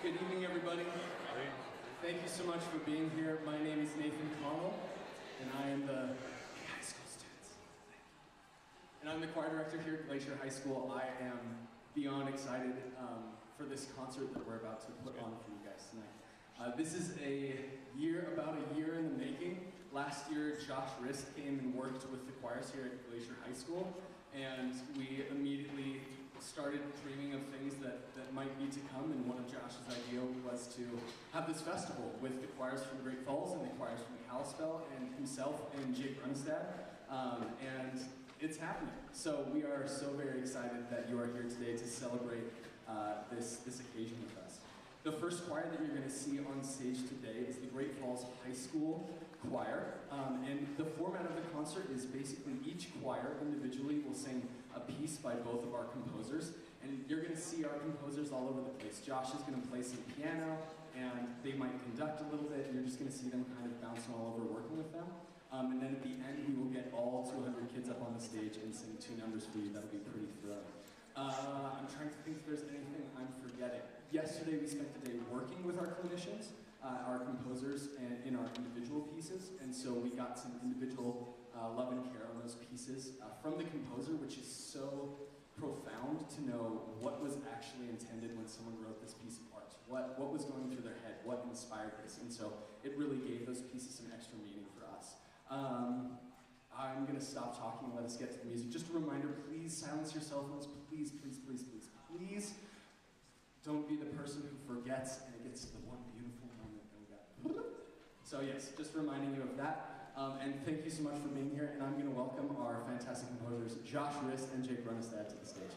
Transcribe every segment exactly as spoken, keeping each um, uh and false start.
Good evening, everybody. Thank you so much for being here. My name is Nathan Connell, and I am the high school students. And I'm the choir director here at Glacier High School. I am beyond excited um, for this concert that we're about to put on for you guys tonight. Uh, this is a year, about a year in the making. Last year, Josh Rist came and worked with the choirs here at Glacier High School, and we immediately started dreaming of things that, that might be to come, and one of Josh's ideas was to have this festival with the choirs from Great Falls and the choirs from Kalispell and himself and Jake Runestad, um, and it's happening. So we are so very excited that you are here today to celebrate uh, this, this occasion with us. The first choir that you're going to see on stage today is the Great Falls High School Choir, um, and the format of the concert is basically each choir individually will sing a piece by both of our composers, and you're going to see our composers all over the place. Josh is going to play some piano, and they might conduct a little bit, and you're just going to see them kind of bouncing all over working with them. Um, and then at the end, we will get all two hundred kids up on the stage and sing two numbers for you. That'll be pretty thrilling. Uh, I'm trying to think if there's anything I'm forgetting. Yesterday we spent the day working with our clinicians, uh, our composers, and in our individual pieces, and so we got some individual uh, love and care on those pieces uh, from the composer, which is so profound to know what was actually intended when someone wrote this piece of art, what, what was going through their head, what inspired this, and so it really gave those pieces some extra meaning for us. Um, I'm going to stop talking and let us get to the music. Just a reminder, please silence your cell phones. Please, please, please, please, please don't be the person who forgets and it gets to the one beautiful moment that we got. So yes, just reminding you of that. Um, and thank you so much for being here. And I'm going to welcome our fantastic composers, Josh Rist and Jake Runestad, to the stage.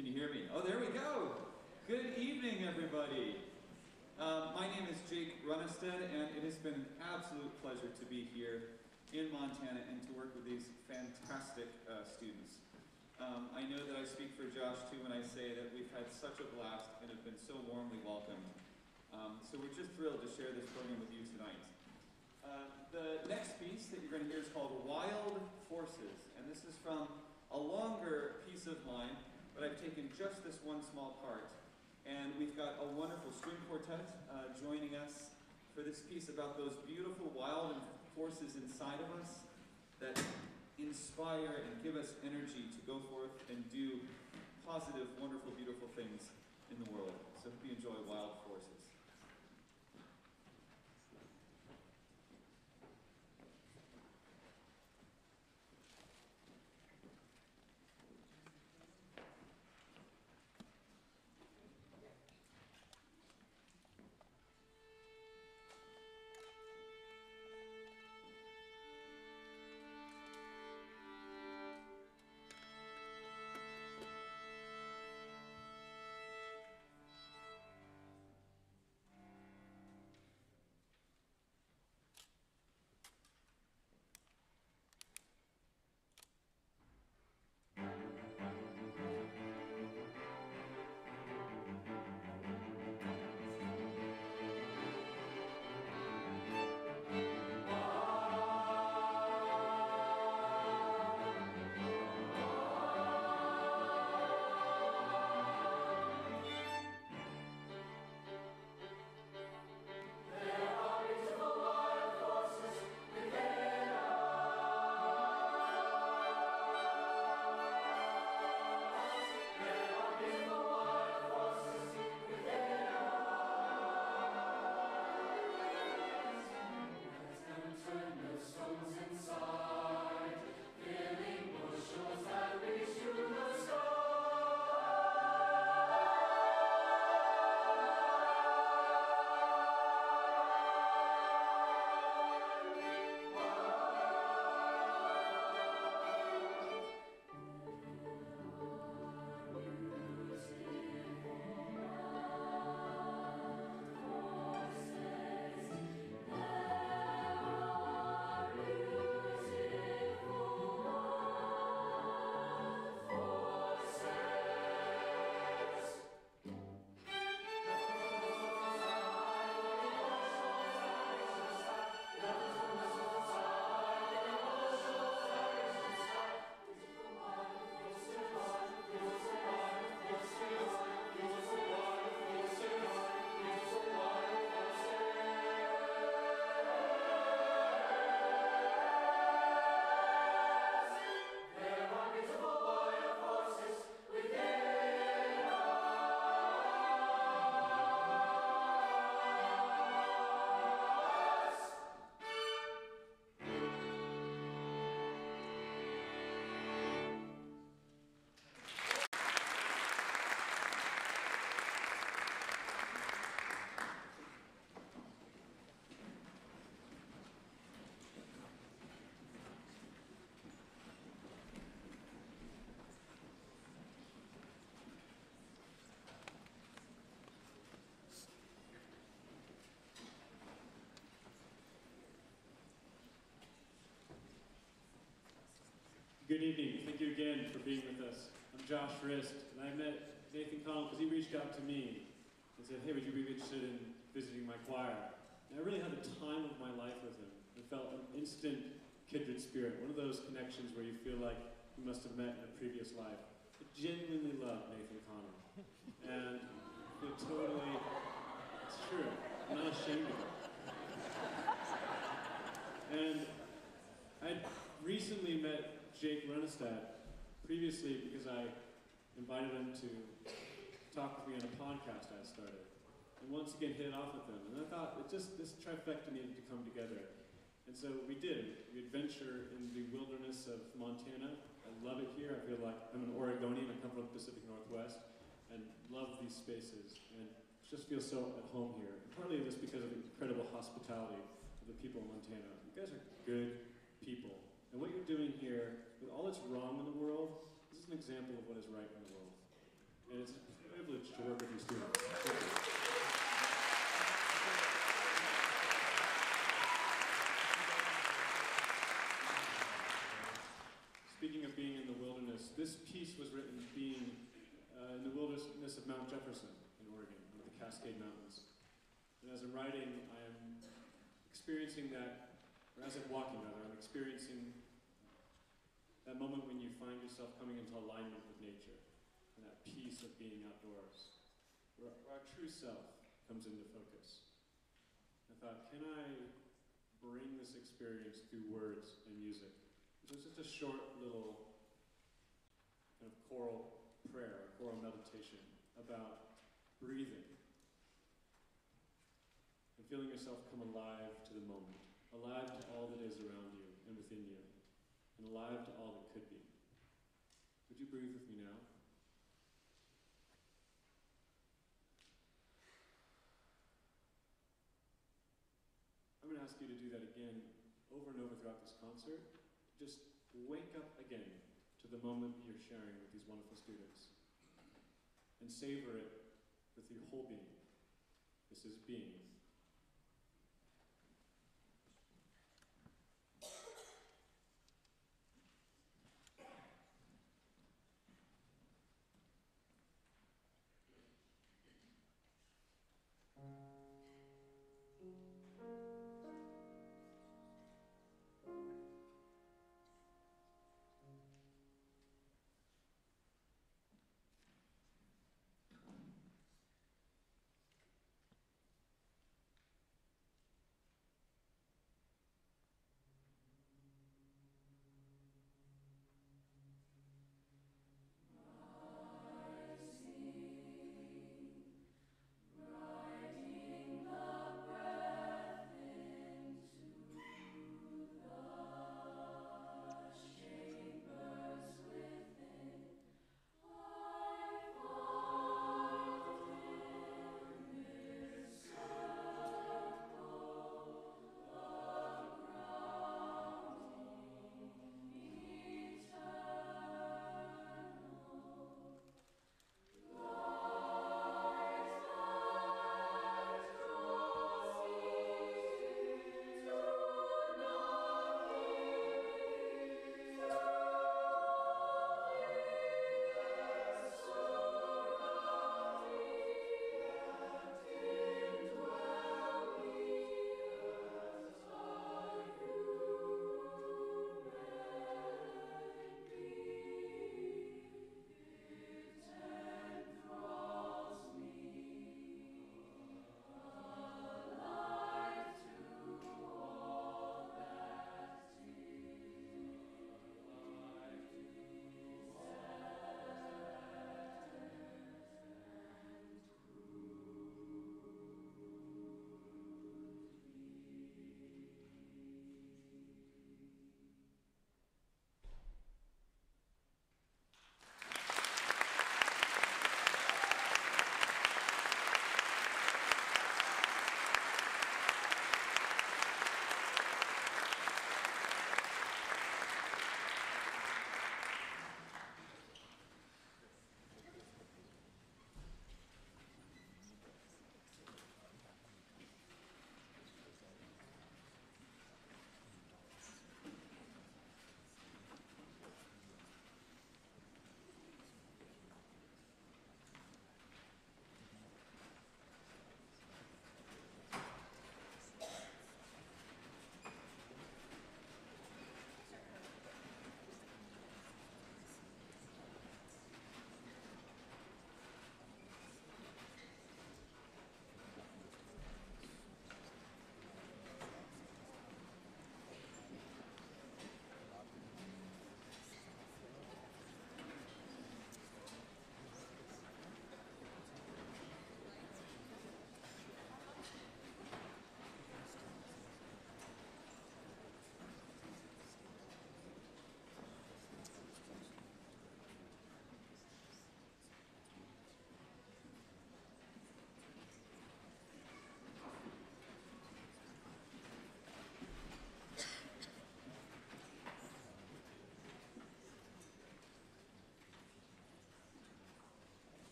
Can you hear me? Oh, there we go. Good evening, everybody. Um, my name is Jake Runestad, and it has been an absolute pleasure to be here in Montana and to work with these fantastic uh, students. Um, I know that I speak for Josh too when I say that we've had such a blast and have been so warmly welcomed. Um, so we're just thrilled to share this program with you tonight. Uh, the next piece that you're going to hear is called Wild Forces, and this is from a longer piece of mine, but I've taken just this one small part. And we've got a wonderful string quartet uh, joining us for this piece about those beautiful wild forces inside of us that inspire and give us energy to go forth and do positive, wonderful, beautiful things in the world. So hope you enjoy Wild Forces. Good evening. Thank you again for being with us. I'm Josh Rist, and I met Nathan Connell because he reached out to me and said, hey, would you be interested in visiting my choir? And I really had the time of my life with him. I felt an instant kindred spirit, one of those connections where you feel like you must have met in a previous life. I genuinely love Nathan Connell. And it totally, it's true. I'm not ashamed of it. And I recently met Jake Runestad previously because I invited him to talk with me on a podcast I started. And once again hit it off with him. And I thought it just this trifecta needed to come together. And so we did. We adventure in the wilderness of Montana. I love it here. I feel like I'm an Oregonian. I come from the Pacific Northwest and love these spaces and just feel so at home here. And partly just because of the incredible hospitality of the people in Montana. You guys are good people. And what you're doing here, with all that's wrong in the world, this is an example of what is right in the world. and it's a privilege to work with you students. Thank you. Speaking of being in the wilderness, this piece was written being uh, in the wilderness of Mount Jefferson in Oregon, one of the Cascade Mountains. And as I'm writing, I am experiencing that, or as I'm walking rather, I'm experiencing that moment when you find yourself coming into alignment with nature, and that peace of being outdoors, where our true self comes into focus. I thought, can I bring this experience through words and music? It was just a short little kind of choral prayer, choral meditation about breathing and feeling yourself come alive to the moment, alive to all that is around you and within you, and alive to all that could be. Would you breathe with me now? I'm going to ask you to do that again over and over throughout this concert. Just wake up again to the moment you're sharing with these wonderful students and savor it with your whole being. This is being.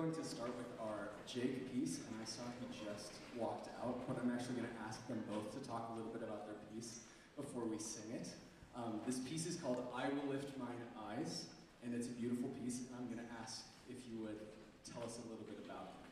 going to start with our Jake piece, and I saw he just walked out, but I'm actually going to ask them both to talk a little bit about their piece before we sing it. Um, this piece is called I Will Lift Mine Eyes, and it's a beautiful piece, and I'm going to ask if you would tell us a little bit about it.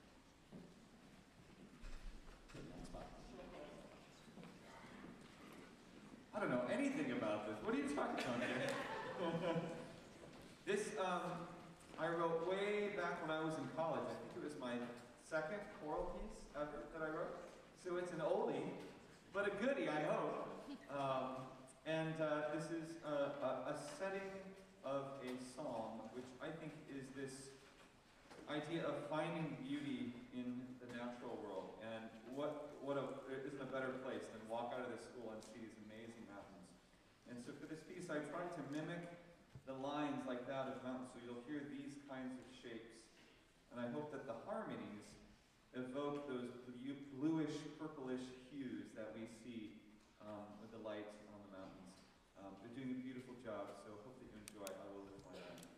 I don't know anything about this. What are you talking about here? This, um, I wrote way back when I was in college. I think it was my second choral piece ever that I wrote. So it's an oldie, but a goodie, I hope. Um, and uh, this is a, a, a setting of a psalm, which I think is this idea of finding beauty in the natural world. And what, what a, there isn't a better place than walk out of this school and see these amazing mountains. And so for this piece, I tried to mimic the lines like that of mountains, so you'll hear these kinds of shapes. And I hope that the harmonies evoke those bluish, purplish hues that we see um, with the lights on the mountains. Um, they're doing a beautiful job, so hope that you enjoy I Will Lift My Eyes.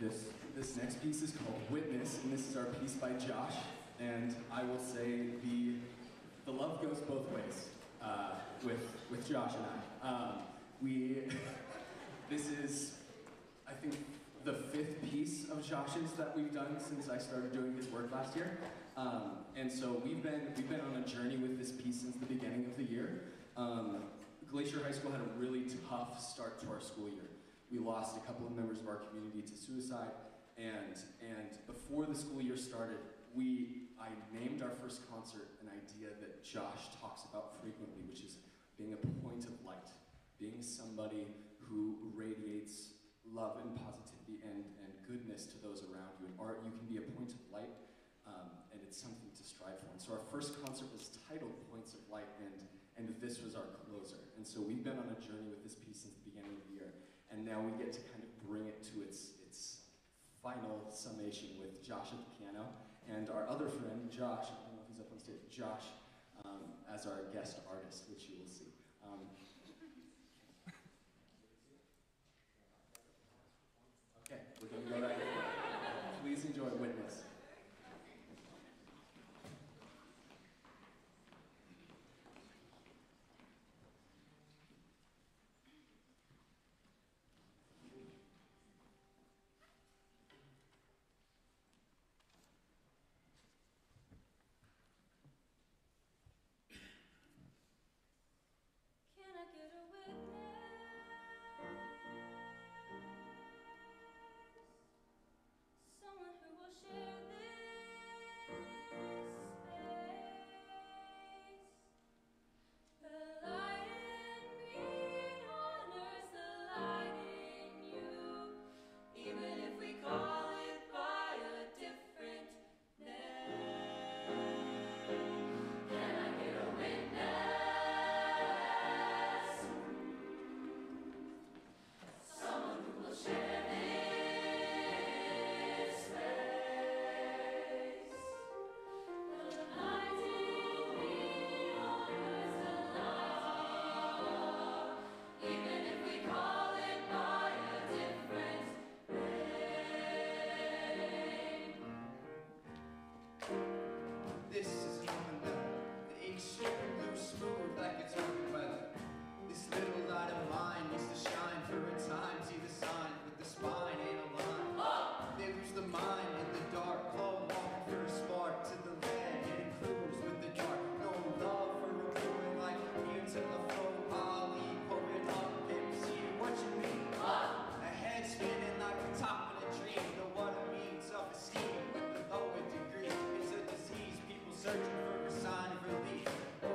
This, this next piece is called Witness, and this is our piece by Josh. And I will say the, the love goes both ways uh, with, with Josh and I. Um, we, this is, I think, the fifth piece of Josh's that we've done since I started doing his work last year. Um, and so we've been, we've been on a journey with this piece since the beginning of the year. Um, Glacier High School had a really tough start to our school year. We lost a couple of members of our community to suicide, and, and before the school year started, we, I named our first concert an idea that Josh talks about frequently, which is being a point of light, being somebody who radiates love and positivity and, and goodness to those around you. In art, you can be a point of light, um, and it's something to strive for. And so our first concert was titled Points of Light, and, and this was our closer. And so we've been on a journey with this piece since the beginning of the year. And now we get to kind of bring it to its, its final summation with Josh at the piano and our other friend, Josh, I don't know if he's up on stage, Josh, um, as our guest artist, which you will see. Um, okay, we're going to go right in. Please enjoy Witness. Searching for a sign of relief.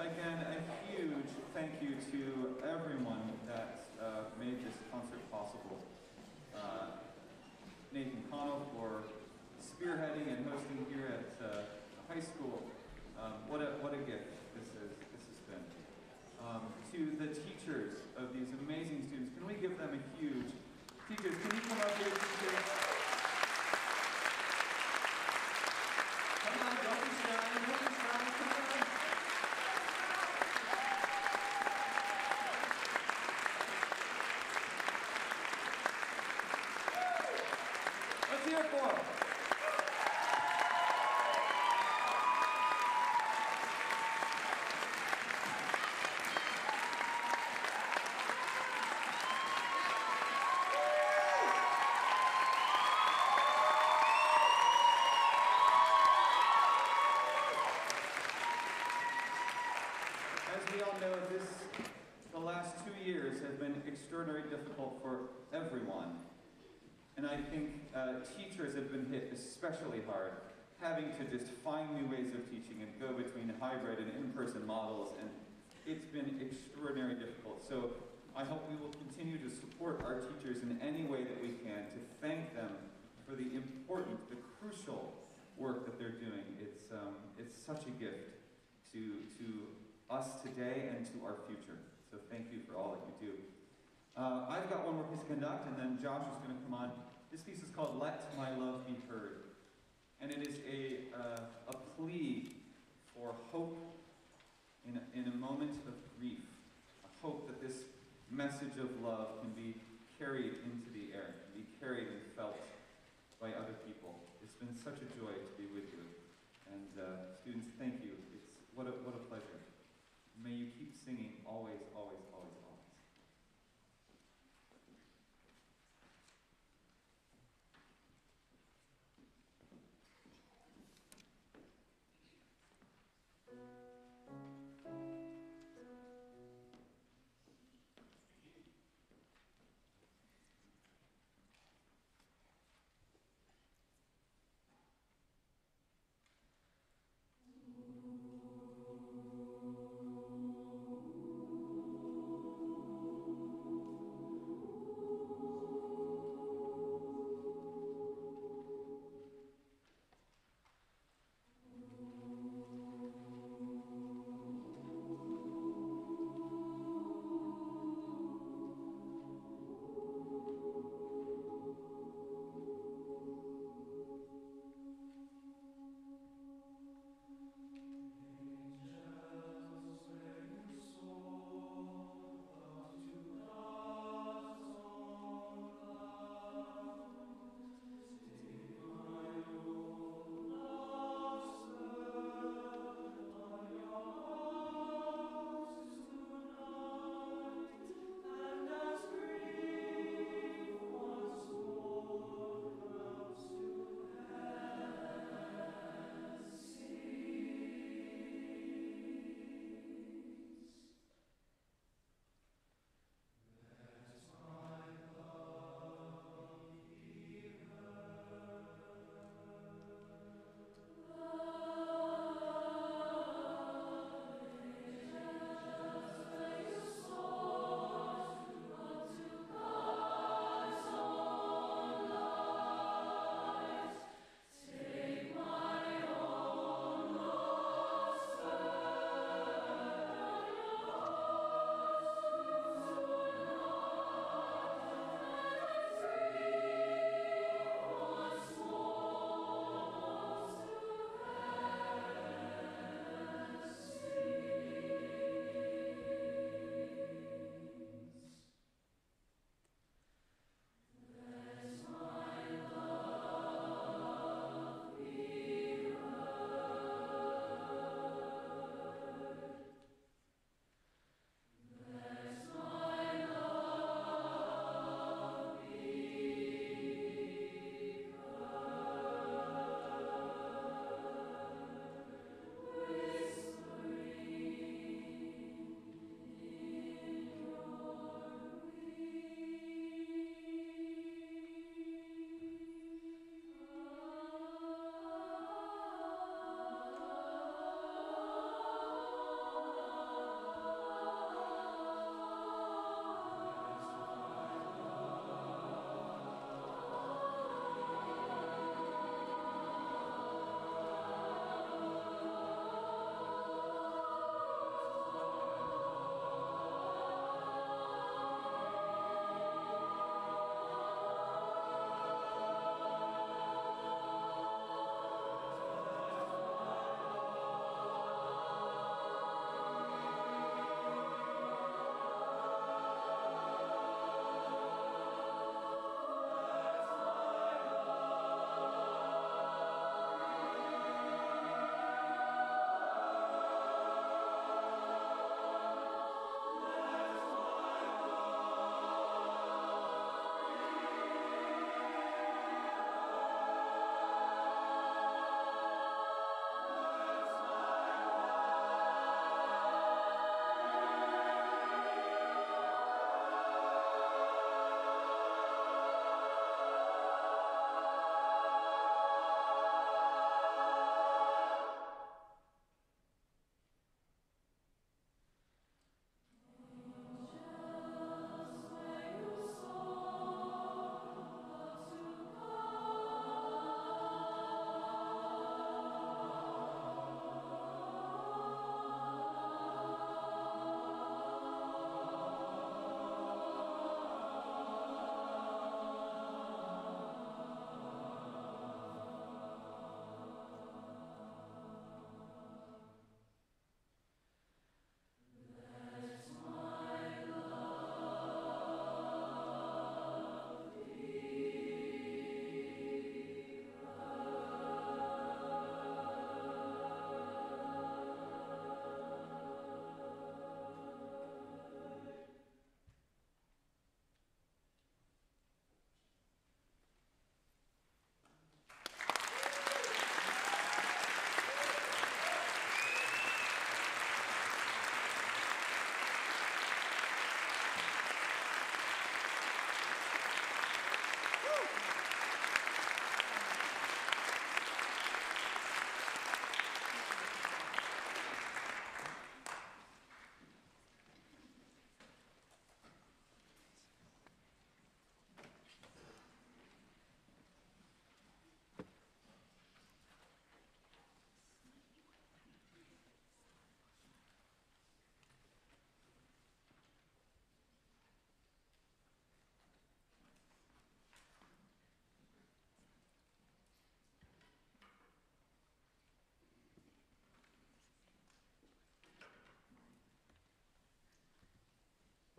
again, a huge thank you to everyone that uh, made this concert possible. Uh, Nathan Connell for spearheading and hosting here at uh, the high school. Um, what a what a gift this is this has been. Um, to the teachers of these amazing students, can we give them a huge teachers? Can you come up here, teachers? Come on, don't be shy, don't be shy, come on. Let's hear it for them. Extraordinarily difficult for everyone. And I think uh, teachers have been hit especially hard, having to just find new ways of teaching and go between hybrid and in-person models, and it's been extraordinarily difficult. So I hope we will continue to support our teachers in any way that we can, to thank them for the important, the crucial work that they're doing. It's, um, it's such a gift to, to us today and to our future. So thank you for all that you do. Uh, I've got one more piece to conduct, and then Josh is going to come on. This piece is called Let My Love Be Heard. And it is a, uh, a plea for hope in a, in a moment of grief. A hope that this message of love can be carried into the air, can be carried and felt by other people. It's been such a joy to be with you. And uh, students, thank you. It's what a, what a pleasure. May you keep singing always, always, always, always.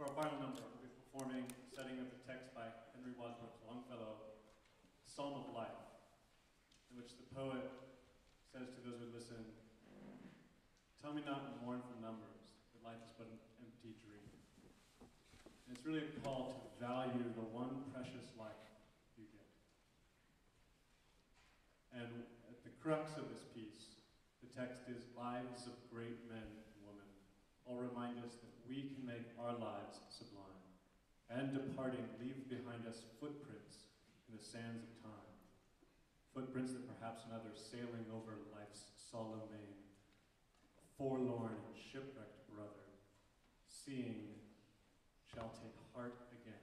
For our final number, we'll be performing a setting of the text by Henry Wadsworth Longfellow, Psalm of Life, in which the poet says to those who listen, "Tell me not in mournful numbers that life is but an empty dream." And it's really a call to value the one precious life you get. And at the crux of this piece, the text is, "Lives of great men and women all remind us that we can make our lives sublime, and departing leave behind us footprints in the sands of time, footprints that perhaps another sailing over life's solemn main, a forlorn and shipwrecked brother, seeing, shall take heart again."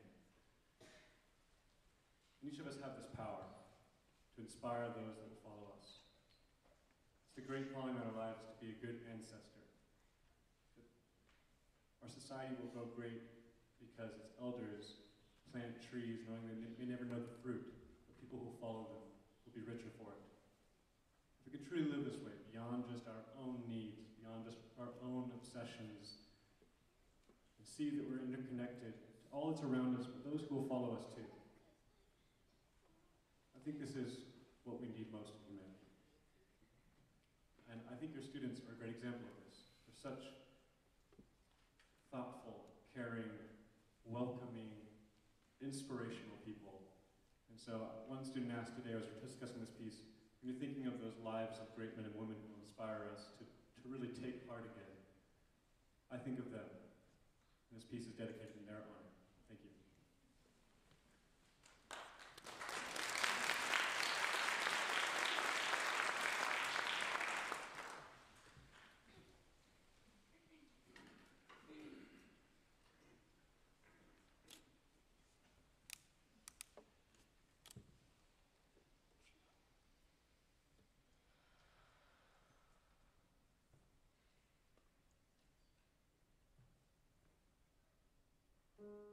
And each of us have this power to inspire those that follow us. It's the great calling in our lives to be a good ancestor. Our society will grow great because its elders plant trees knowing they may never know the fruit, but people who follow them will be richer for it. If we can truly live this way, beyond just our own needs, beyond just our own obsessions, and see that we're interconnected to all that's around us, but those who will follow us too. I think this is what we need most in humanity. And I think your students are a great example of this. They're such thoughtful, caring, welcoming, inspirational people. And so one student asked today, as we're discussing this piece, when you're thinking of those lives of great men and women who inspire us to, to really take heart again, I think of them. And this piece is dedicated in their honor. Thank you. Thank you.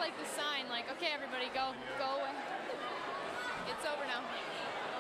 like the sign, like, okay, everybody, go, go away. It's over now.